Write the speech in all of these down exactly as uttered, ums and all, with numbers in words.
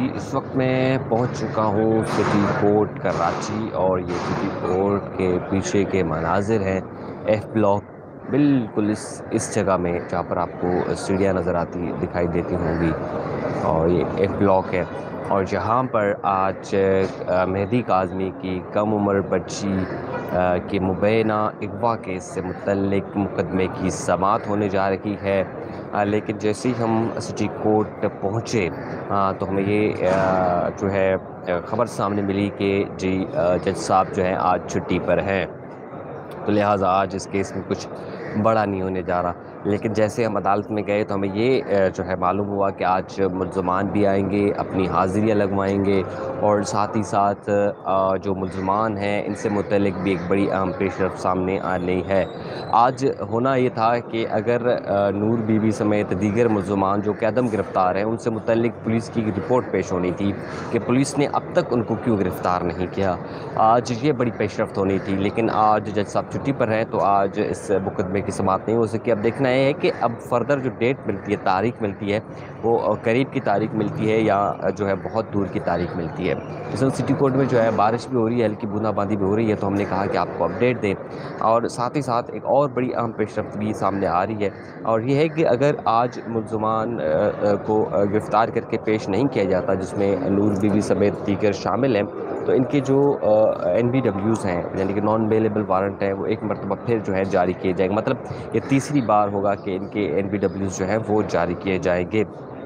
इस वक्त मैं पहुंच चुका हूं सिटी कोर्ट कराची और ये सिटी कोर्ट के पीछे के मनाजिर हैं एफ ब्लॉक। बिल्कुल इस इस जगह में जहाँ पर आपको सीढ़ियाँ नज़र आती दिखाई देती होंगी और ये एफ ब्लॉक है। और जहाँ पर आज अ, मेहदी काज़मी की कम उम्र बच्ची अ, के मुबैना अगवा केस से मुतल्लिक मुकदमे की समाअत होने जा रही है। अ, लेकिन जैसे ही हम सिटी कोर्ट पहुँचे अ, तो हमें ये अ, जो है अ, ख़बर सामने मिली कि जी अ, जज साहब जो हैं आज छुट्टी पर हैं, तो लिहाजा आज इस केस में कुछ बड़ा नहीं होने जा रहा। लेकिन जैसे हम अदालत में गए तो हमें ये अ, जो है मालूम हुआ कि आज मुल्ज़मान भी आएंगे, अपनी हाज़िरियाँ लगवाएंगे और साथ ही साथ अ, जो मुल्ज़मान हैं इनसे मुतल्लिक भी एक बड़ी अहम पेशरफ़ सामने आ रही है। आज होना ये था कि अगर अ, नूर बीबी समेत दीगर मुल्ज़मान जो कदम गिरफ़्तार हैं उनसे मुतल्लिक पुलिस की रिपोर्ट पेश होनी थी कि पुलिस ने अब तक उनको क्यों गिरफ़्तार नहीं किया। आज ये बड़ी पेशरफ़्त होनी थी, लेकिन आज जज साहब छुट्टी पर हैं तो आज इस मुकदमे की समाअत नहीं हो सकी। अब देखना ये है कि अब फ़र्दर जो डेट मिलती है, तारीख़ मिलती है, वो अ, करीब की तारीख़ मिलती है या अ, जो है बहुत दूर की तारीख़ मिलती है। इस वक्त सिटी कोर्ट में जो है बारिश भी हो रही है, हल्की बूंदाबांदी भी हो रही है, तो हमने कहा कि आपको अपडेट दें। और साथ ही साथ एक और बड़ी अहम पेशरफ़्त भी सामने आ रही है और ये है कि अगर आज मुल्ज़मान अ, अ, को अ, गिरफ़्तार करके पेश नहीं किया जाता, जिसमें नूर बीबी समेत दीगर शामिल हैं, तो इनके जो एन बी डब्ल्यूज़ हैं यानी कि नॉन बेलेबल वारंट हैं वो एक मरतबा फिर जो है जारी किए जाएंगे। मतलब ये तीसरी बार होगा कि इनके एन बी डब्ल्यूज़ जो हैं वो जारी किए जाएंगे।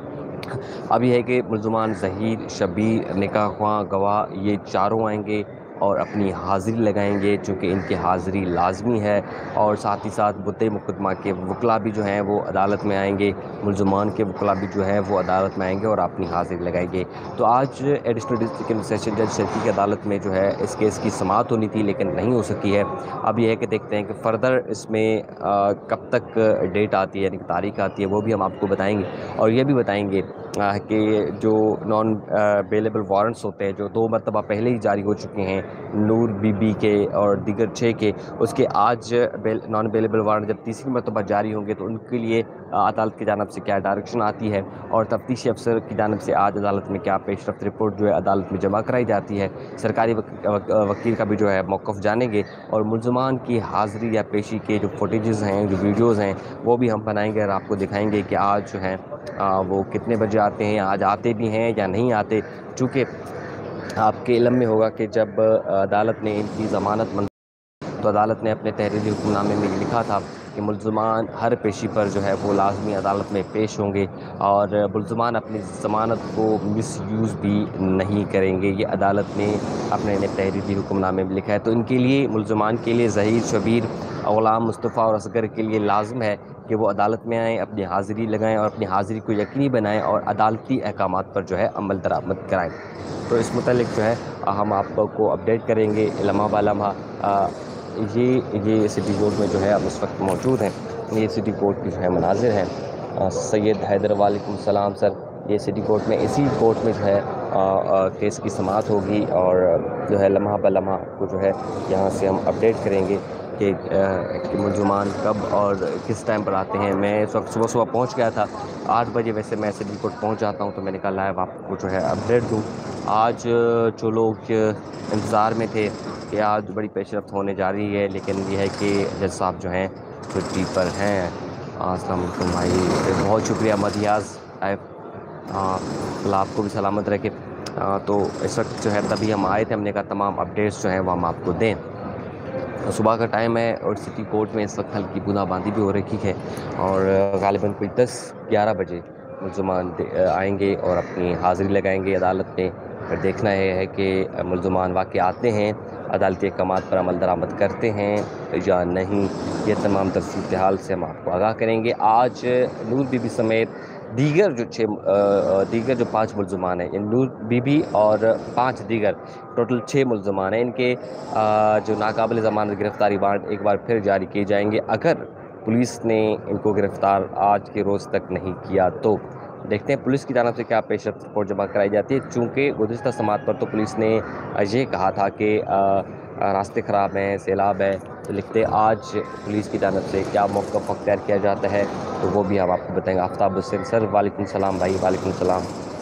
अब ये है कि मुल्ज़मान ज़हीर, शबीर, निकाह ख्वाह, गवाह ये चारों आएंगे और अपनी हाज़िरी लगाएंगे, चूँकि इनकी हाज़िरी लाज़मी है। और साथ ही साथ मुद्दे मुकदमा के वकला भी जो हैं वो अदालत में आएंगे, मुल्ज़मान के वकला भी जो हैं वो अदालत में आएंगे और अपनी हाज़िरी लगाएंगे। तो आज एडिशनल डिस्ट्रिक्ट सेशन जज शर्की की अदालत में जो है इस केस की समाअत होनी थी, लेकिन नहीं हो सकी है। अब ये है कि देखते हैं कि फ़र्दर इसमें अ, कब तक डेट आती है, यानी कि तारीख़ आती है, वो भी हम आपको बताएंगे। और ये भी बताएंगे अ, कि जो नॉन अ, बेलेबल वारंट्स होते हैं, जो दो मरतबा पहले ही जारी हो चुके हैं नूर बीबी के और दीगर छः के, उसके आज बेल नॉन बेलेबल वारंट जब तीसरी मरतबा जारी होंगे तो उनके लिए अ, अदालत की जानिब से क्या डायरेक्शन आती है और तफ्तीशी अफसर की जानिब से आज अदालत में क्या पेशरफ्त रिपोर्ट जो है अदालत में जमा कराई जाती है। सरकारी वक, वक, वकील का भी जो है मौक़िफ़ जानेंगे और मुल्ज़मान की हाज़िरी या पेशी के जो फुटेजेस हैं, जो वीडियोज़ हैं, वो भी हम बनाएंगे और आपको दिखाएंगे कि आज जो है आ, वो कितने बजे आते हैं, आज आते भी हैं या नहीं आते। चूँकि आपके इल्म में होगा कि जब अदालत ने इनकी ज़मानत मंजूर, तो अदालत ने अपने तहरीरी हुक्मनामे में लिखा था कि मुल्ज़मान हर पेशी पर जो है वो लाजमी अदालत में पेश होंगे और मुल्ज़मान अपनी ज़मानत को मिसयूज़ भी नहीं करेंगे। ये अदालत ने अपने तहरीरी हुक्मनामे में लिखा है। तो इनके लिए, मुल्ज़मान के लिए, ज़हीर, शबीर, ग़ुलाम मुस्तफ़ा और असगर के लिए लाज़िम है कि वो अदालत में आएँ, अपनी हाज़िरी लगाएँ और अपनी हाज़िरी को यकीनी बनाएँ और अदालती अहकामात पर जो है अमल दरामद कराएँ। तो इस मुतालिक जो है हम आपको अपडेट करेंगे लम्हा ब लम्हा। ये ये सिटी कोर्ट में जो है अब इस वक्त मौजूद हैं। ये सिटी कोर्ट की जो है मनाजिर हैं। अ, सैयद हैदर वालेकुम सलाम सर। ये सिटी कोर्ट में, इसी कोर्ट में जो है आ, आ, केस की समाअत होगी और जो है लम्हा ब लम्हा को जो है यहाँ से हम अपडेट करेंगे कि, कि मुल्ज़मान कब और किस टाइम पर आते हैं। मैं इस वक्त सुबह सुबह पहुँच गया था, आठ बजे वैसे मैं सिटी कोर्ट पहुँच जाता हूँ, तो मैंने कहा लाइव आपको जो है अपडेट दूँ। आज जो लोग इंतज़ार में थे कि आज बड़ी पेशरफ्त होने जा रही है, लेकिन ये है कि जज साहब जो हैं छुट्टी पर हैं। अस्सलाम वालेकुम भाई, बहुत शुक्रिया मदियाज़ आए, अल्लाह आपको भी सलामत रखे। आ, तो इस वक्त जो है तभी हम आए थे, हमने कहा तमाम अपडेट्स जो हैं वो हम आपको दें। सुबह का टाइम है और सिटी कोर्ट में इस वक्त हल्की बूंदाबांदी भी हो रखी है और ग़ालिबन कोई दस ग्यारह बजे मुल्ज़मान आएंगे और अपनी हाज़िरी लगाएंगे अदालत में। फिर देखना ये है कि मुल्ज़मान वाक़ई आते हैं, अदालती अहकामात पर अमल दरामद करते हैं या नहीं। ये तमाम तफसील हाल से हम आपको आगाह करेंगे। आज नूर बीबी समेत दीगर जो छः दीगर जो पाँच मुल्ज़मान हैं, नूर बीबी और पाँच दीगर, टोटल छः मुल्ज़मान हैं, इनके आ, जो नाकाबिल ज़मानत गिरफ़्तारी वारंट एक बार फिर जारी किए जाएंगे अगर पुलिस ने इनको गिरफ़्तार आज के रोज़ तक नहीं किया तो। देखते हैं पुलिस की जानिब से क्या पेशरफ्त रिपोर्ट जमा कराई जाती है। चूँकि गुज़िश्ता समाअत पर तो पुलिस ने ये कहा था कि रास्ते ख़राब हैं, सैलाब है, तो लिखते आज पुलिस की जानिब से क्या मौक़िफ़ अख्तियार किया जाता है तो वो भी हम आपको बताएंगे। आफ्ताब हुसैन सर वालेकुम सलाम भाई। वालेकुम सलाम।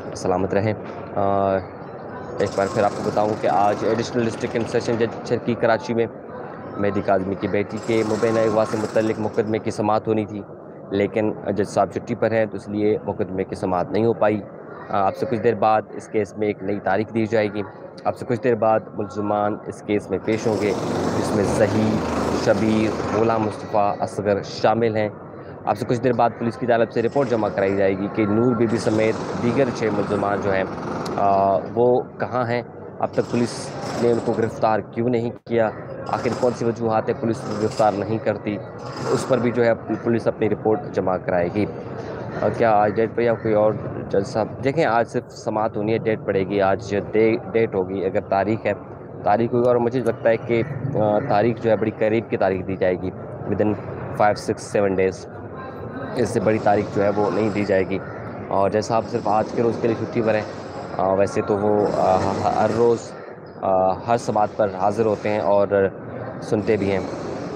سلامت رہیں۔ ایک بار پھر آپ کو بتاؤں کہ آج ایڈیشنل ڈسٹرکٹ اینڈ سیشن جج چرکی کراچی میں مہدی کاظمی کی بیٹی کے مبینہ اغوا سے متعلق مقدمے کی سماعت ہونی تھی، لیکن جج صاحب چھٹی پر ہیں تو اس لیے مقدمے کی سماعت نہیں ہو پائی۔ آپ سے کچھ دیر بعد اس کیس میں ایک نئی تاریخ دی جائے گی۔ آپ سے کچھ دیر بعد ملزمان اس کیس میں پیش ہوں گے، جس میں ظہیر، شبیر، غلام مصطفیٰ، اصغر شامل ہیں۔ آپ سے کچھ دیر بعد پولیس کی جانب سے رپورٹ جمع کرائی جائے گی کہ نور بی بی سمیت دیگر چھ ملزمان جو ہیں وہ کہاں ہیں، اب تک پولیس نے ان کو گرفتار کیوں نہیں کیا، آخر کون سی وجوہات ہے پولیس کو گرفتار نہیں کرتی، اس پر بھی جو ہے پولیس اپنی رپورٹ جمع کرائے گی۔ کیا آج ڈیٹ پہ یا کوئی اور جج صاحب؟ دیکھیں آج صرف سماعت ہونی ہے، ڈیٹ پڑے گی، آج ڈیٹ ہوگی، اگر تاریخ ہے تاریخ ہوگی، اور مجھے لگتا ہے کہ تاریخ جو ہے بڑی قریب کی تاریخ دی جائے گی، within five six seven days, اس سے بڑی تاریخ جو ہے وہ نہیں دی جائے گی۔ اور جیسا آپ صرف آج کے روز کے لیے چھٹی پر ہیں، ویسے تو وہ ہر روز ہر سماعت پر حاضر ہوتے ہیں اور سنتے بھی ہیں۔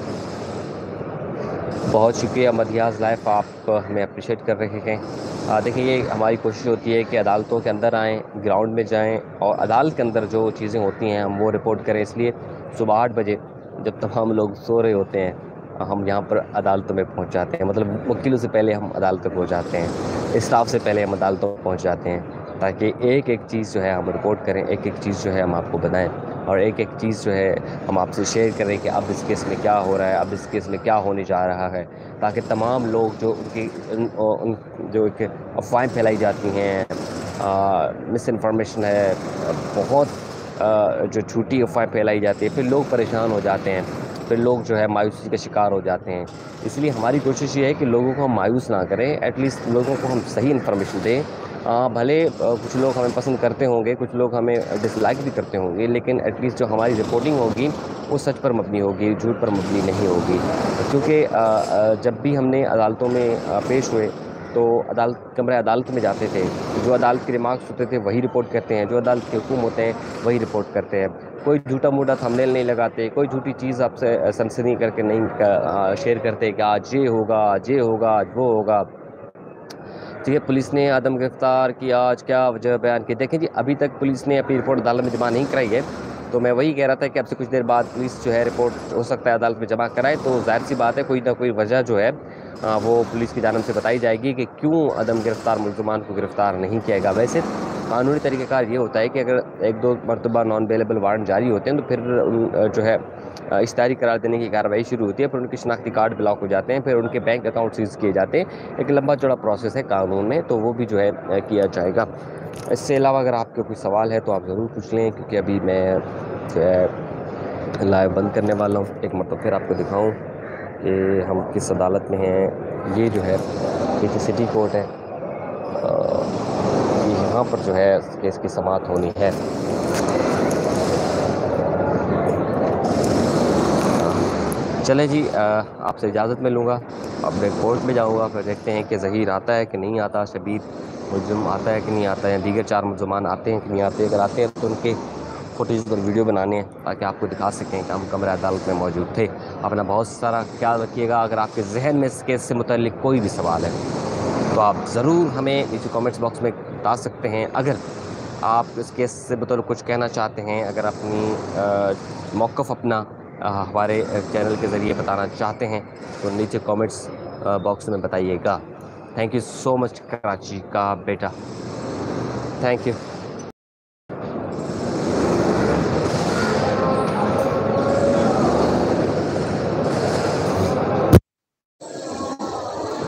بہت شکریہ مدیاز لائف، آپ ہمیں اپریشیٹ کر رہے ہیں۔ دیکھیں یہ ہماری کوشش ہوتی ہے کہ عدالتوں کے اندر آئیں، گراؤنڈ میں جائیں، اور عدالت کے اندر جو چیزیں ہوتی ہیں ہم وہ رپورٹ کریں، اس لیے صبح آٹھ بجے جب تمام لوگ سو رہے ہوتے ہیں ہم یہاں پر عدالتوں میں پہنچ جاتے ہیں، مطلب وکیلوں سے پہلے ہم عدالتوں پہنچ جاتے ہیں، اسٹاف سے پہلے ہم عدالتوں پہنچ جاتے ہیں، تاکہ ایک ایک چیز جو ہے ہم رپورٹ کریں، ایک ایک چیز جو ہے ہم آپ کو بتائیں، اور ایک ایک چیز جو ہے ہم آپ سے شیئر کریں کہ اب اس کیس میں کیا ہو رہا ہے، اب اس کیس میں کیا ہونے جا رہا ہے، تاکہ تمام لوگ جو ان کی ان جو ایک افواہیں پھیلائی جاتی ہیں، مس انفارمیشن ہے، بہت جو جھوٹی افواہیں پھیلائی جاتی ہے، پھر لوگ پریشان ہو جاتے ہیں، پھر لوگ جو ہے مایوسی کا شکار ہو جاتے ہیں۔ اس لیے ہماری کوشش یہ ہے کہ لوگوں کو ہم مایوس نہ کریں، ایٹ لیسٹ لوگوں کو ہم صحیح انفارمیشن دیں۔ بھلے کچھ لوگ ہمیں پسند کرتے ہوں گے، کچھ لوگ ہمیں ڈس لائک بھی کرتے ہوں گے، لیکن ایٹ لیسٹ جو ہماری رپورٹنگ ہوگی وہ سچ پر مبنی ہوگی، جھوٹ پر مبنی نہیں ہوگی۔ کیونکہ جب بھی ہم نے عدالتوں میں پیش ہوئے تو عدالت کمرہ عدالت میں جاتے تھے، جو عدالت کے ریمارکس ہوتے تھے وہی رپورٹ کرتے ہیں، جو عدالت کے حکم ہوتے ہیں وہی رپورٹ کرتے ہیں، کوئی جھوٹا موٹا تھمبنیل نہیں لگاتے، کوئی جھوٹی چیز آپ سے سنسنی کر کے نہیں شیئر کرتے کہ آج یہ ہوگا، آج یہ ہوگا، آج وہ ہوگا۔ ٹھیک ہے، پولیس نے عدم گرفتار کی آج کیا وجہ بیان کی؟ دیکھیں جی ابھی تک پولیس نے اپنی رپورٹ عدالت میں جمع نہیں کرائی ہے، تو میں وہی کہہ رہا تھا کہ اب سے کچھ دیر بعد پولیس جو ہے رپورٹ ہو سکتا ہے عدالت میں جمع کرائے، تو ظاہر سی بات ہے کوئی نہ کوئی وجہ جو ہے وہ پولیس کی جانب سے بتائی جائے گی کہ کیوں عدم گرفتار ملزمان کو گرفتار نہیں کیا گیا۔ ویسے قانونی طریقہ کار یہ ہوتا ہے کہ اگر ایک دو مرتبہ نان بیلیبل وارنٹ جاری ہوتے ہیں تو پھر جو ہے اشتہاری قرار دینے کی کارروائی شروع ہوتی ہے، پھر ان کے شناختی کارڈ بلاک ہو جاتے ہیں، پھر ان کے بینک اکاؤنٹ سیز کیے جاتے ہیں، ایک لمبا چوڑا پروسیس ہے قانون میں، تو وہ بھی جو ہے کیا جائے گا۔ اس سے علاوہ اگر آپ کے کوئی سوال ہے تو آپ ضرور پوچھ لیں، کیونکہ ابھی میں جو ہے لائیو بند کرنے والا ہوں۔ ایک مرتبہ پھر آپ کو دکھاؤں کہ ہم کس عدالت میں ہیں۔ یہ جو ہے یہ سٹی کورٹ ہے، یہاں پر جو ہے کیس کی سماعت ہونی ہے۔ چلیں جی آپ سے اجازت میں لوں گا، اب میں کورٹ میں جاؤں گا، پھر دیکھتے ہیں کہ ظہیر آتا ہے کہ نہیں آتا، شبیر ملزم آتا ہے کہ نہیں آتا ہے، دیگر چار ملزمان آتے ہیں کہ نہیں آتے، اگر آتے ہیں تو ان کے فوٹیج پر ویڈیو بنانے ہیں تاکہ آپ کو دکھا سکیں کہ ہم کمرہ عدالت میں موجود تھے۔ اپنا بہت سارا خیال رکھیے گا۔ اگر آپ کے ذہن میں اس کیس سے متعلق کوئی بھی سوال ہے تو آپ ضرور ہمیں نیچے کامنٹس باکس میں بتا سکتے ہیں۔ اگر آپ اس کیس سے متعلق کچھ کہنا چاہتے ہیں، اگر اپنی موقف اپنا ہمارے چینل کے ذریعے بتانا چاہتے ہیں تو نیچے کامنٹس باکس میں بتائیے گا۔ Thank you so much Karachi کا بیٹا، تھینک یو۔